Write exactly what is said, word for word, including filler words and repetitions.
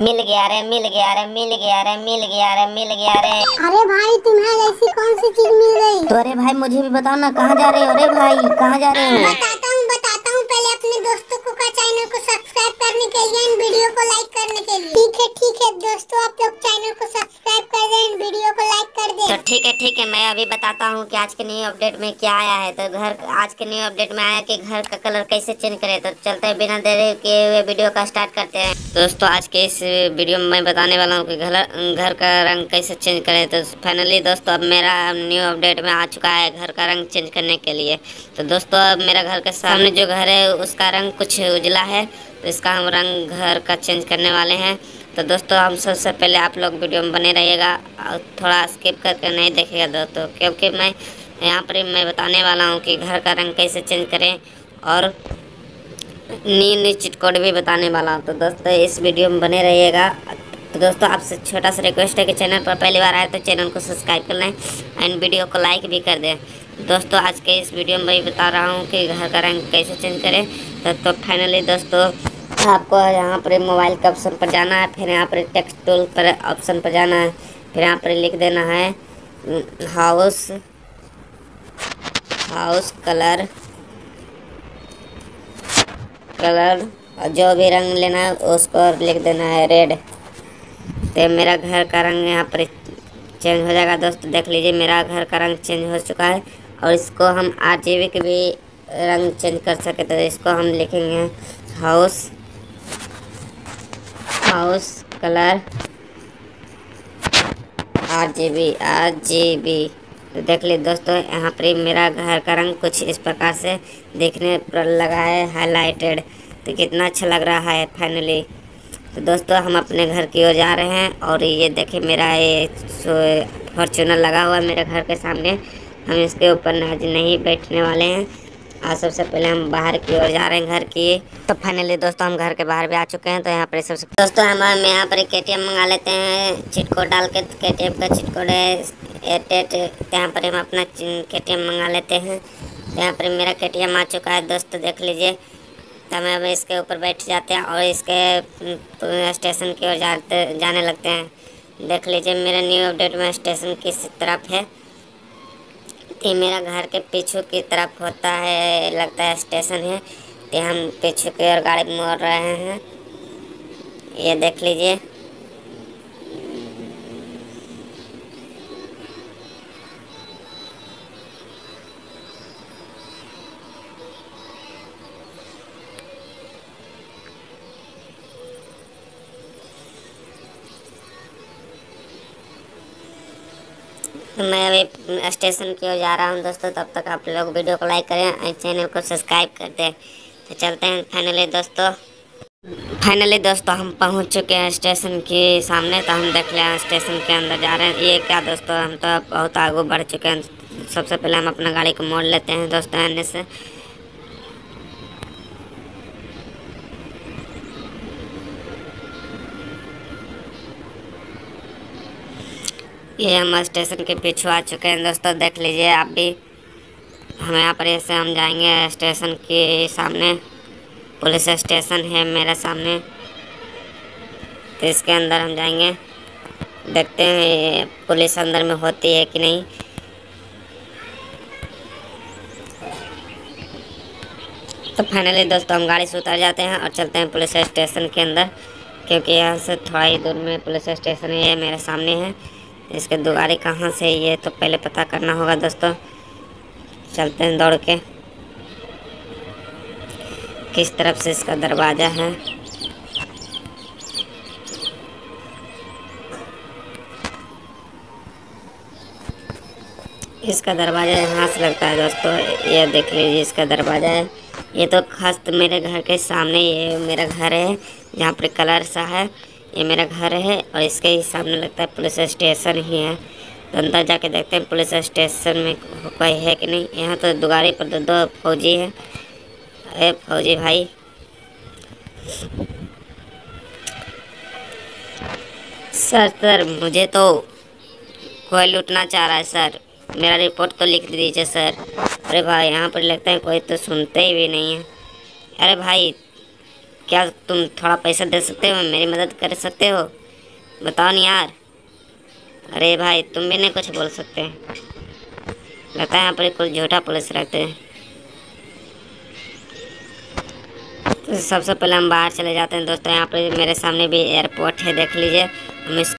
मिल गया रे मिल गया रे मिल गया रे मिल गया रे मिल गया रे। अरे भाई तुम्हें ऐसी कौन सी चीज मिल गई? तो अरे भाई मुझे भी बताओ ना, कहाँ जा रहे हो? अरे भाई कहाँ जा रहे हो? बताता हूँ बताता हूँ पहले अपने दोस्तों को का चैनल को सब्सक्राइब करने के लिए एंड वीडियो को लाइक करने के लिए। ठीक है ठीक है दोस्तों, आप लोग चैनल को सब्सक्राइब कर दें एंड वीडियो को लाइक कर दें। तो ठीक है ठीक है, मैं अभी बताता हूँ कि आज के न्यू अपडेट में क्या आया है। तो घर आज के न्यू अपडेट में आया कि घर का कलर कैसे चेंज करें। तो चलते हैं, बिना देरी के हुए वीडियो का स्टार्ट करते हैं। दोस्तों आज के इस वीडियो में मैं बताने वाला हूँ कि घर घर का रंग कैसे चेंज करें। तो फाइनली दोस्तों अब मेरा न्यू अपडेट में आ चुका है घर का रंग चेंज करने के लिए। तो दोस्तों अब मेरा घर के सामने जो घर है उसका रंग कुछ उजला है, तो इसका हम रंग घर का चेंज करने वाले हैं। तो दोस्तों हम सबसे पहले आप लोग वीडियो में बने रहिएगा और थोड़ा स्किप करके नहीं देखिएगा दोस्तों, क्योंकि मैं यहाँ पर मैं बताने वाला हूँ कि घर का रंग कैसे चेंज करें और न्यू न्यू चीट कोड भी बताने वाला हूँ। तो दोस्तों इस वीडियो में बने रहिएगा। तो दोस्तों आपसे छोटा सा रिक्वेस्ट है कि चैनल पर पहली बार आए तो चैनल को सब्सक्राइब कर लें एंड वीडियो को लाइक भी कर दें। दोस्तों आज के इस वीडियो में मैं बता रहा हूँ कि घर का रंग कैसे चेंज करें। तो, तो फाइनली दोस्तों आपको यहाँ पर मोबाइल के ऑप्शन पर जाना है, फिर यहाँ पर टेक्स्ट टूल पर ऑप्शन पर जाना है, फिर यहाँ पर लिख देना है हाउस हाउस कलर कलर और जो भी रंग लेना है उसको लिख देना है रेड। तो मेरा घर का रंग यहाँ पर चेंज हो जाएगा। दोस्तों देख लीजिए मेरा घर का रंग चेंज हो चुका है और इसको हम आर जी बी के भी रंग चेंज कर सके। तो इसको हम लिखेंगे house house colour R G B R G B. तो देख लीजिए दोस्तों यहाँ पर मेरा घर का रंग कुछ इस प्रकार से देखने पर लगा है, हाईलाइटेड। तो कितना अच्छा लग रहा है फाइनली। तो दोस्तों हम अपने घर की ओर जा रहे हैं और ये देखिए मेरा ये फॉर्चूनर लगा हुआ है मेरे घर के सामने। हम इसके ऊपर आज नहीं बैठने वाले हैं। आज सबसे पहले हम बाहर की ओर जा रहे हैं घर की। तो फाइनली दोस्तों हम घर के बाहर भी आ चुके हैं। तो यहाँ पर सबसे दोस्तों हम हम यहाँ पर के टी एम मंगा लेते हैं चिट कोड डाल के। के टी एम का चिट कोड है एट। यहाँ पर हम अपना के टी एम मंगा लेते हैं। यहाँ पर मेरा के टी एम आ चुका है दोस्तों, देख लीजिए। तो हम अब इसके ऊपर बैठ जाते हैं और इसके स्टेशन की ओर जाते जाने लगते हैं। देख लीजिए मेरा न्यू अपडेट में स्टेशन किस तरफ है। ये मेरा घर के पीछू की तरफ होता है, लगता है स्टेशन है। तो हम पीछू की ओर गाड़ी मोड़ रहे हैं, ये देख लीजिए। तो मैं अभी स्टेशन की ओर जा रहा हूँ दोस्तों। तब तक आप लोग वीडियो को लाइक करें और चैनल को सब्सक्राइब कर दें। तो चलते हैं फाइनली दोस्तों फाइनली दोस्तों हम पहुँच चुके हैं स्टेशन के सामने। तो हम देख लें स्टेशन के अंदर जा रहे हैं। ये क्या दोस्तों, हम तो बहुत आगे बढ़ चुके हैं। सबसे पहले हम अपना गाड़ी को मोड़ लेते हैं दोस्तों आने से। ये हम स्टेशन के पीछे आ चुके हैं दोस्तों, देख लीजिए आप भी। हम यहाँ पर ऐसे हम जाएंगे स्टेशन के सामने। पुलिस स्टेशन है मेरे सामने, तो इसके अंदर हम जाएंगे, देखते हैं पुलिस अंदर में होती है कि नहीं। तो फाइनली दोस्तों हम गाड़ी से उतर जाते हैं और चलते हैं पुलिस स्टेशन के अंदर, क्योंकि यहाँ से थोड़ा ही दूर में पुलिस स्टेशन है। ये मेरे सामने है। इसके दो गाड़ी कहाँ से है ये तो पहले पता करना होगा दोस्तों। चलते हैं दौड़ के, किस तरफ से इसका दरवाज़ा है। इसका दरवाज़ा यहाँ से लगता है दोस्तों, ये देख लीजिए इसका दरवाज़ा है। ये तो खास तो मेरे घर के सामने ये मेरा घर है जहाँ पर कलर सा है, ये मेरा घर है और इसके ही सामने लगता है पुलिस स्टेशन ही है। तो अंदर जाके देखते हैं पुलिस स्टेशन में कोई है कि नहीं। यहाँ तो दो गाड़ी पर दो दो फौजी है। अरे फौजी भाई, सर सर मुझे तो कोई लूटना चाह रहा है सर, मेरा रिपोर्ट तो लिख दीजिए सर। अरे भाई यहाँ पर लगता है कोई तो सुनते ही भी नहीं है। अरे भाई क्या तुम थोड़ा पैसा दे सकते हो, मेरी मदद कर सकते हो? बताओ नहीं यार। अरे भाई तुम भी नहीं कुछ बोल सकते, लगता है यहाँ पर कुछ झूठा पुलिस रखते हैं। तो सबसे पहले हम बाहर चले जाते हैं दोस्तों। यहाँ पे मेरे सामने भी एयरपोर्ट है, देख लीजिए। हम इस